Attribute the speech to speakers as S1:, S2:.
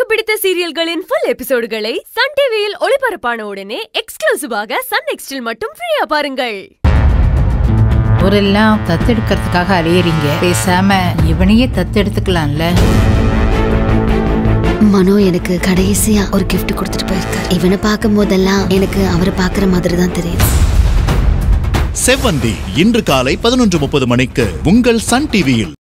S1: பிடித்த சீரியல்களின் full எபிசோடுகளை Sun டிவியில் ஒளிபரப்பான உடனே எக்ஸ்க்ளூசிவாக சன் நெக்ஸ்டில் மட்டும் ஃப்ரீயா பாருங்கள்.
S2: ஊரெல்லாம் தத்தெடுக்கிறதுக்காக அலையறீங்க, பேசாம இவனையே தத்தெடுத்துக்கலாம்ல.
S3: மனோ எனக்கு கடைசியா ஒரு gift கொடுத்துட்டு போயிருக்காரு. இவனை பார்க்கும் போதெல்லாம் எனக்கு அவரை பார்க்குற மாதிரி தான் தெரியுது.
S4: செவ்வந்தி இன்று காலை 11:30 மணிக்கு உங்கள் சன் டிவியில்.